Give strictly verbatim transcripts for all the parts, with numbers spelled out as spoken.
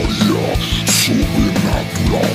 memória sobrenatural.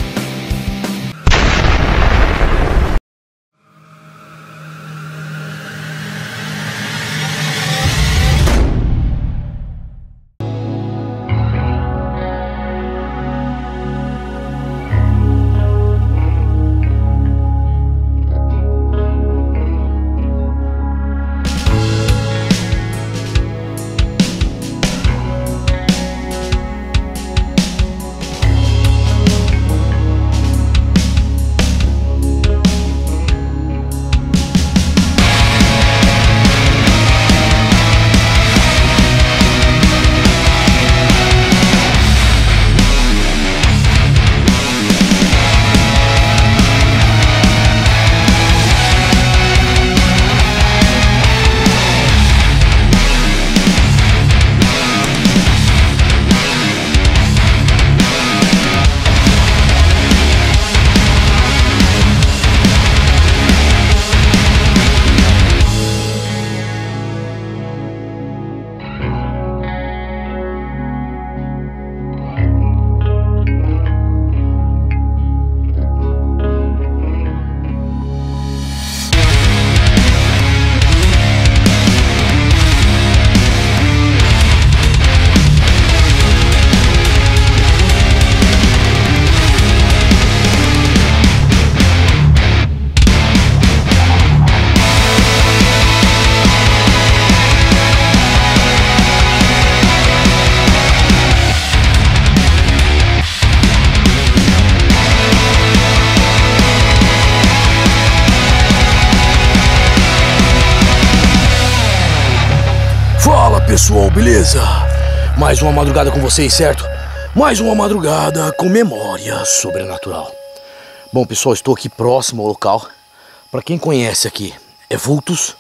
Pessoal, beleza? Mais uma madrugada com vocês, certo? Mais uma madrugada com memória sobrenatural. Bom, pessoal, estou aqui próximo ao local. Para quem conhece aqui, é Vultus.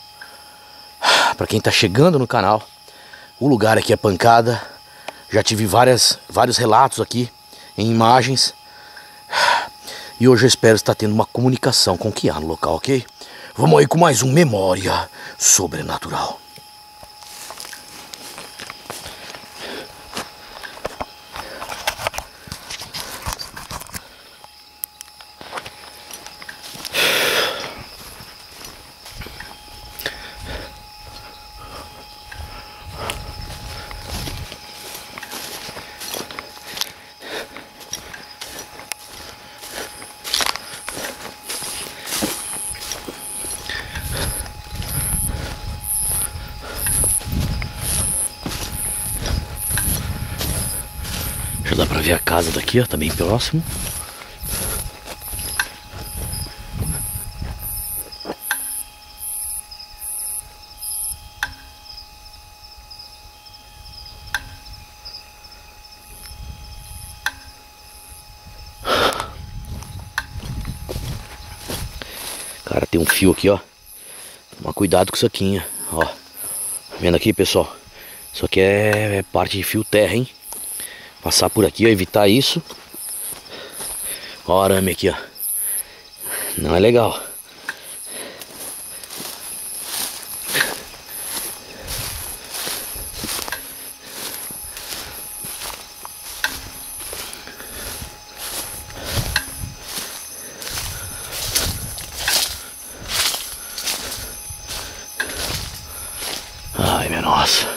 Para quem tá chegando no canal, o lugar aqui é pancada. Já tive várias, vários relatos aqui em imagens. E hoje eu espero estar tendo uma comunicação com o que há no local, ok? Vamos aí com mais um Memória Sobrenatural. Já dá pra ver a casa daqui, ó, tá bem próximo. Cara, tem um fio aqui, ó. Toma cuidado com isso aqui, ó. Vendo aqui, pessoal? Isso aqui é parte de fio terra, hein? Passar por aqui, ó, evitar isso. Ó o arame aqui, ó. Não é legal. Ai, minha nossa.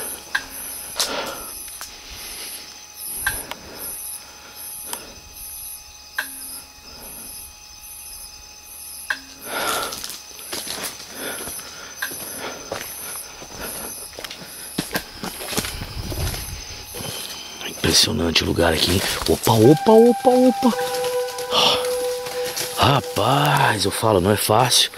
Impressionante o lugar aqui, hein? Opa, opa, opa, opa. Rapaz, eu falo, não é fácil.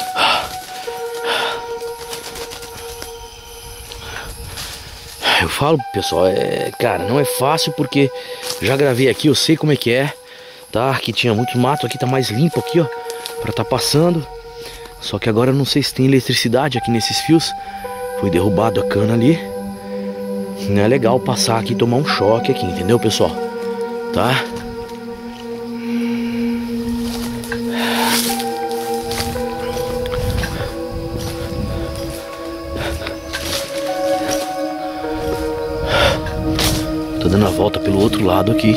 Eu falo, pessoal, é, cara, não é fácil porque já gravei aqui, eu sei como é que é, tá? Aqui tinha muito mato, aqui tá mais limpo aqui, ó, pra tá passando. Só que agora eu não sei se tem eletricidade aqui nesses fios. Foi derrubado a cana ali. Não é legal passar aqui e tomar um choque aqui, entendeu, pessoal? Tá? Tô dando a volta pelo outro lado aqui.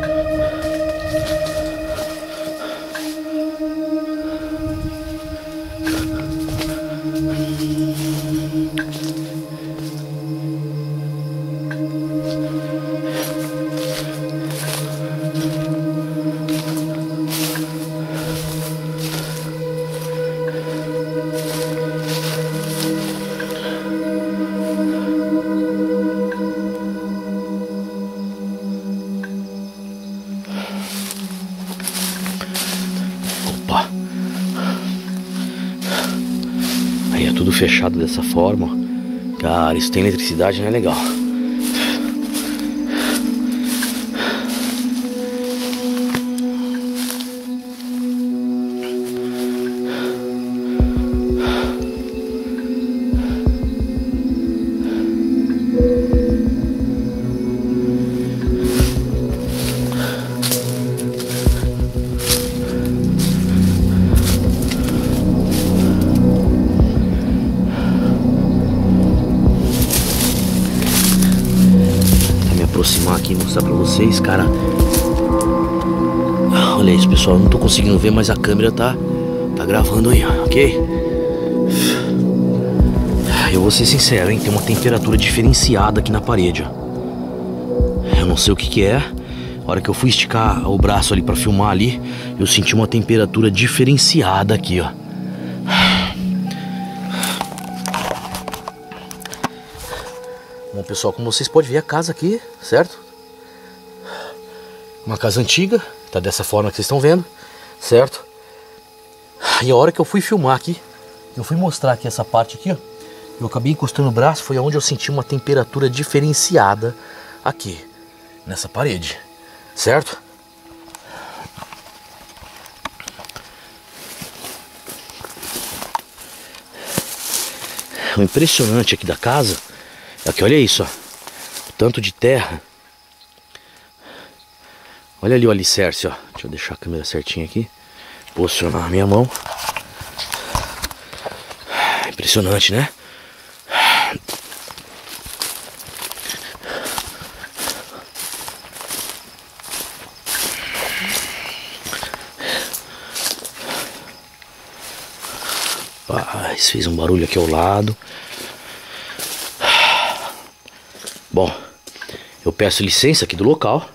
Aí é tudo fechado dessa forma. Cara, isso tem eletricidade, não é legal. Aproximar aqui e mostrar pra vocês, cara. Olha isso, pessoal, eu não tô conseguindo ver, mas a câmera tá tá gravando aí, ok? Eu vou ser sincero, hein, tem uma temperatura diferenciada aqui na parede, ó. Eu não sei o que que é. A hora que eu fui esticar o braço ali pra filmar ali, eu senti uma temperatura diferenciada aqui, ó. Bom, pessoal, como vocês podem ver, a casa aqui, certo? Uma casa antiga, tá dessa forma que vocês estão vendo, certo? E a hora que eu fui filmar aqui, eu fui mostrar aqui essa parte aqui, ó, eu acabei encostando o braço, foi onde eu senti uma temperatura diferenciada aqui, nessa parede, certo? O impressionante aqui da casa é que, olha isso, ó, o tanto de terra. Olha ali o alicerce, ó. Deixa eu deixar a câmera certinha aqui. Posicionar a minha mão. Impressionante, né? Paz, fez um barulho aqui ao lado. Bom, eu peço licença aqui do local.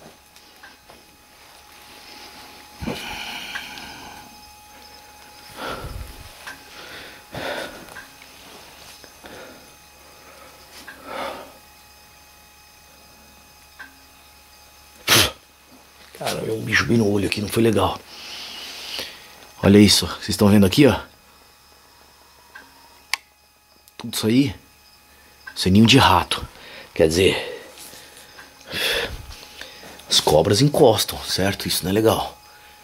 Cara, é um bicho bem no olho aqui, não foi legal. Olha isso, vocês estão vendo aqui, ó. Tudo isso aí, isso é ninho de rato. Quer dizer, as cobras encostam, certo? Isso não é legal.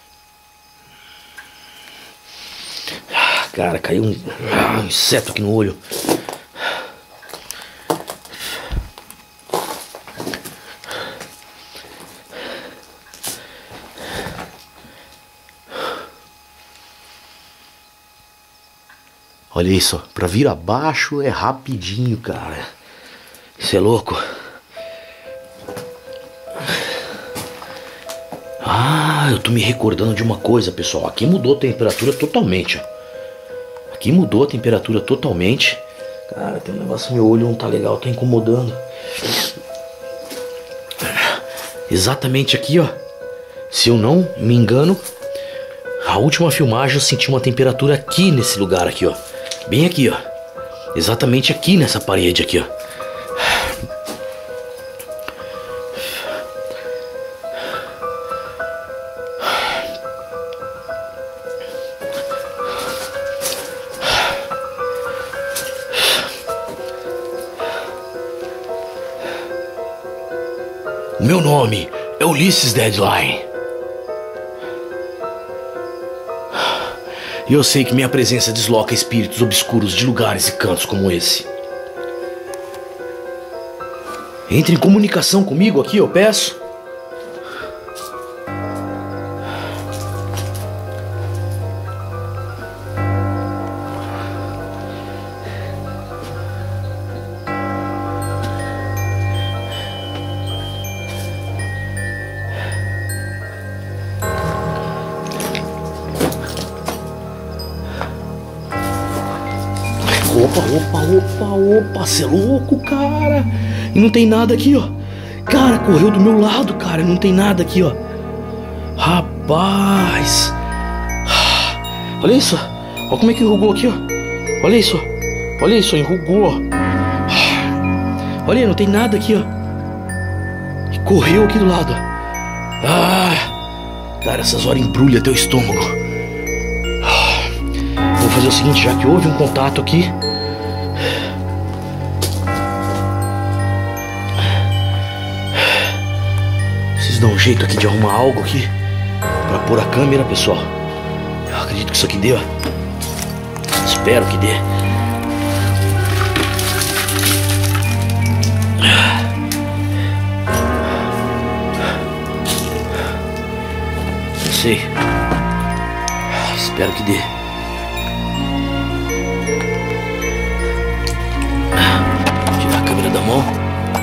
Ah, cara, caiu um, ah, um inseto aqui no olho. Olha isso, ó, pra vir abaixo é rapidinho, cara. Isso é louco. Ah, eu tô me recordando de uma coisa, pessoal. Aqui mudou a temperatura totalmente, ó. Aqui mudou a temperatura totalmente. Cara, tem um negócio, meu olho não tá legal, tá incomodando. Exatamente aqui, ó. Se eu não me engano, a última filmagem eu senti uma temperatura aqui nesse lugar aqui, ó. Bem aqui, ó. Exatamente aqui nessa parede aqui, ó. O meu nome é Ulisses Deadline. E eu sei que minha presença desloca espíritos obscuros de lugares e cantos como esse. Entre em comunicação comigo aqui, eu peço. opa, opa, opa, opa, cê é louco, cara. E não tem nada aqui, ó. Cara, correu do meu lado, cara, não tem nada aqui, ó. Rapaz. Olha isso, olha como é que enrugou aqui, ó. Olha isso, olha isso, enrugou, ó. Olha aí, não tem nada aqui, ó. E correu aqui do lado, ó. Ah, cara, essas horas embrulha teu estômago. Vou fazer o seguinte, já que houve um contato aqui, preciso dar um jeito aqui de arrumar algo aqui pra pôr a câmera, pessoal. Eu acredito que isso aqui dê, ó. Espero que dê. Não sei. Espero que dê. Tirar a câmera da mão.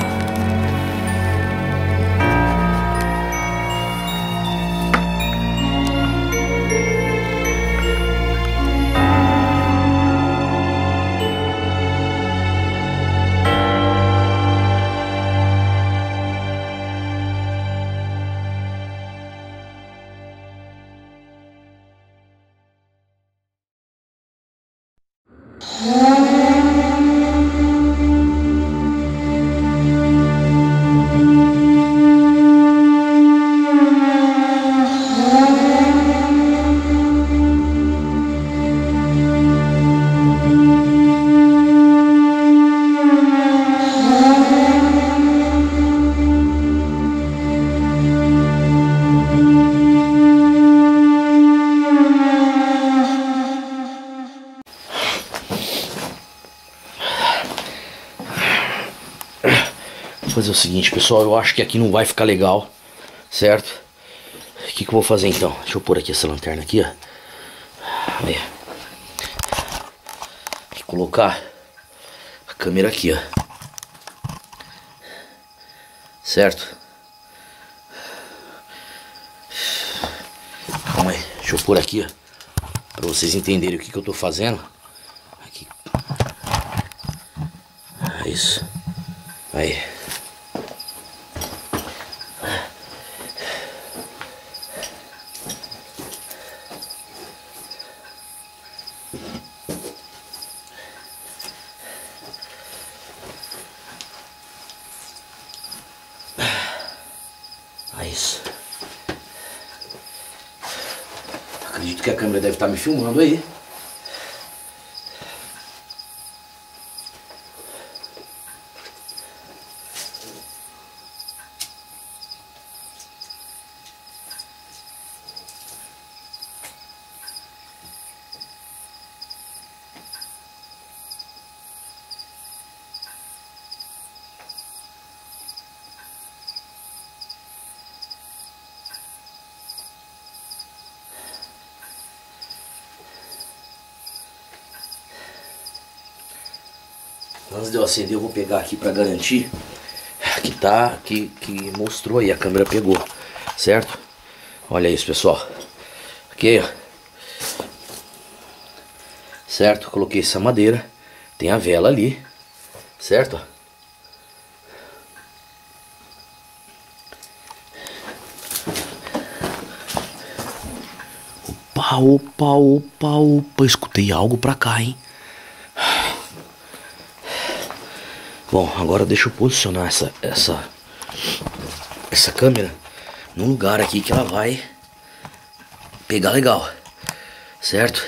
Vou fazer o seguinte, pessoal, eu acho que aqui não vai ficar legal, certo? O que que eu vou fazer então? Deixa eu pôr aqui essa lanterna aqui, ó. Aí. E colocar a câmera aqui, ó. Certo? Calma aí, deixa eu pôr aqui, ó, pra vocês entenderem o que que eu tô fazendo. Aqui. É isso. Aí. É isso. Acredito que a câmera deve estar me filmando aí. Antes de eu acender, eu vou pegar aqui pra garantir que tá, que, que mostrou aí, a câmera pegou, certo? Olha isso, pessoal. Aqui, ó. Certo? Coloquei essa madeira, tem a vela ali, certo? Opa, opa, opa, opa, escutei algo pra cá, hein? Bom, agora deixa eu posicionar essa, essa, essa câmera num lugar aqui que ela vai pegar legal, certo?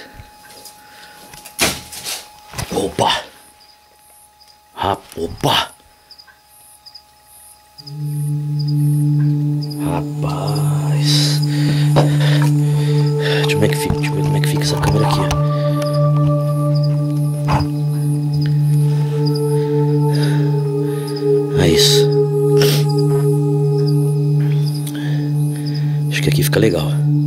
Opa! Ah, opa! Rapaz! Deixa eu ver como é que fica, deixa eu ver como é que fica essa câmera aqui, ó. É isso. Acho que aqui fica legal.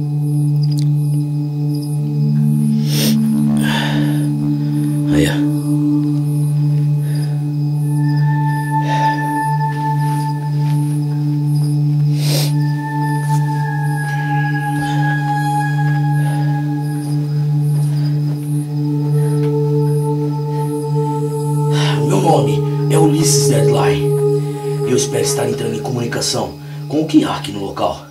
Aí, ó. Eu espero estar entrando em comunicação com o que há aqui no local.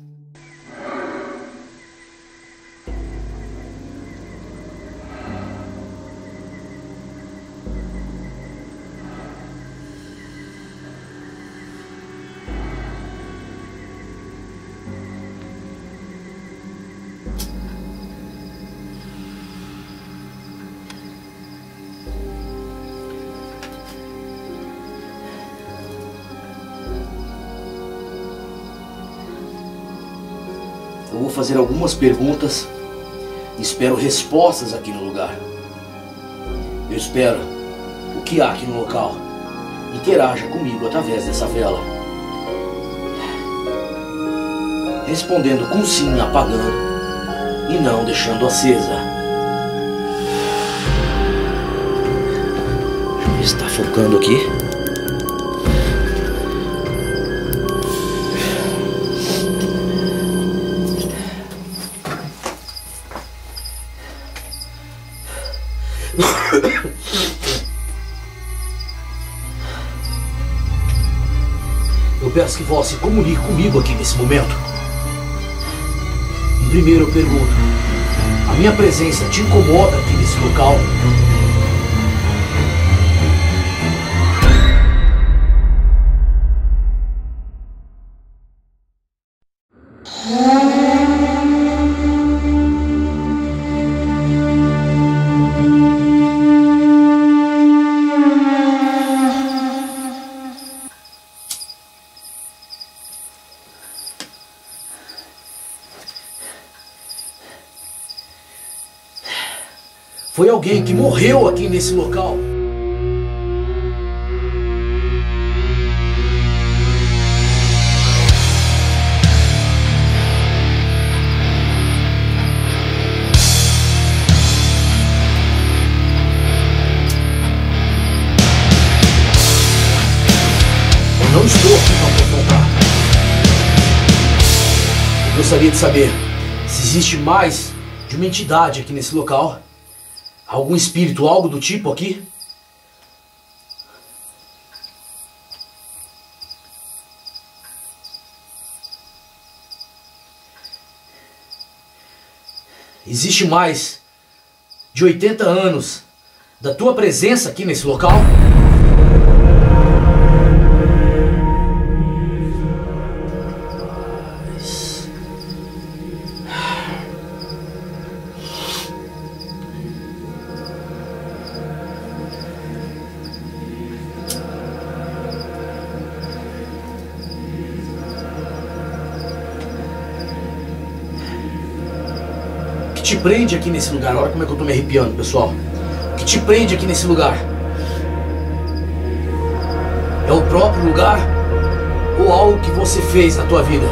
Eu vou fazer algumas perguntas e espero respostas aqui no lugar. Eu espero o que há aqui no local interaja comigo através dessa vela, respondendo com sim, apagando e não deixando acesa. Deixa eu ver se está focando aqui. Eu peço que vós se comunique comigo aqui nesse momento. E primeiro eu pergunto: a minha presença te incomoda aqui nesse local? Foi alguém que morreu aqui nesse local. Eu não estou aqui para confrontar. Eu gostaria de saber se existe mais de uma entidade aqui nesse local. Algum espírito, algo do tipo aqui? Existe mais de oitenta anos da tua presença aqui nesse local? O que te prende aqui nesse lugar? Olha como é que eu tô me arrepiando, pessoal. O que te prende aqui nesse lugar? É o próprio lugar? Ou algo que você fez na tua vida?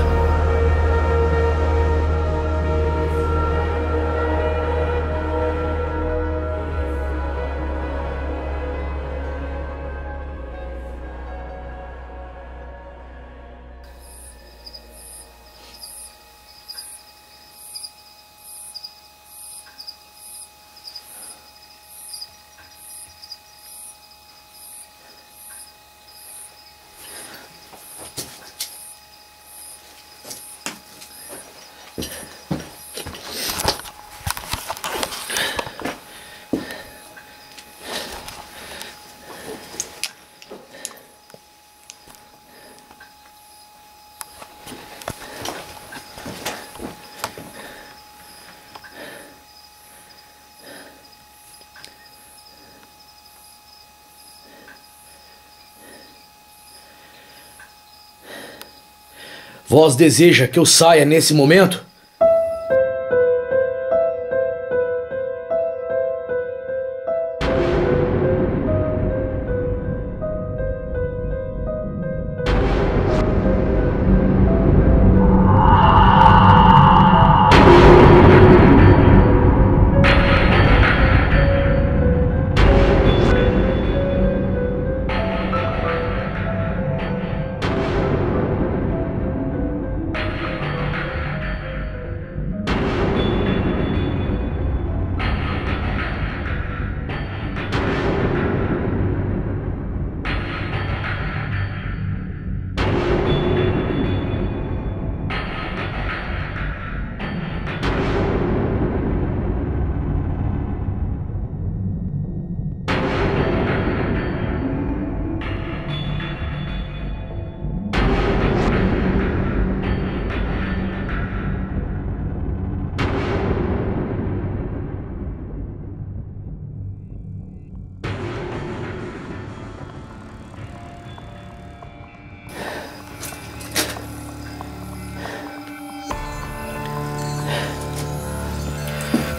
Vós deseja que eu saia nesse momento?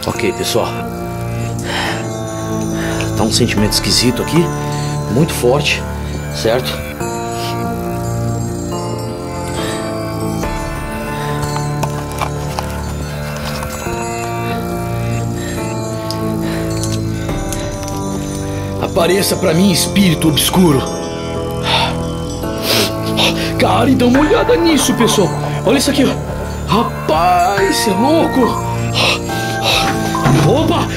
Ok, pessoal. Tá um sentimento esquisito aqui, muito forte, certo? Apareça pra mim, espírito obscuro. Cara, e dá uma olhada nisso, pessoal. Olha isso aqui, ó. Rapaz, você é louco. Opa!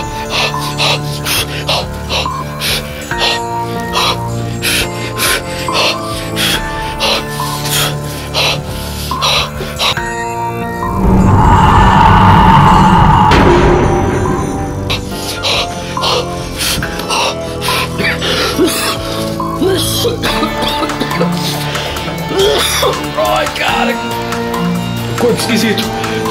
Ai, cara, corpo esquisito.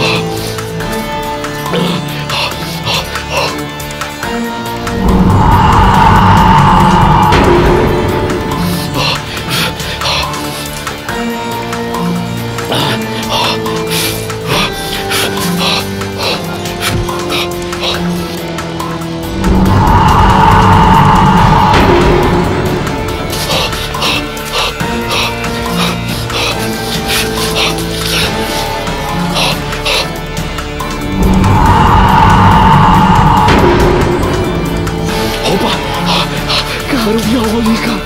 Cara, eu vi algo ali, cara.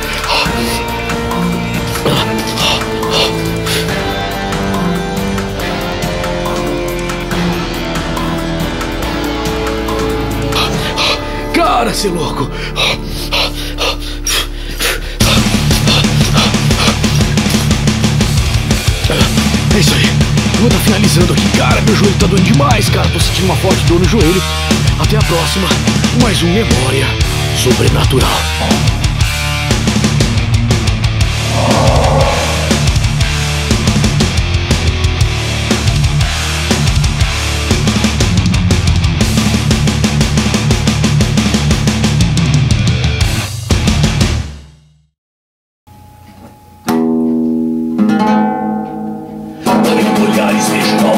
Cara, você é louco. É isso aí. Eu vou estar finalizando aqui, cara. Meu joelho tá doendo demais, cara. Tô sentindo uma forte dor no joelho. Até a próxima. Mais um Memória Sobrenatural. Olhares vejo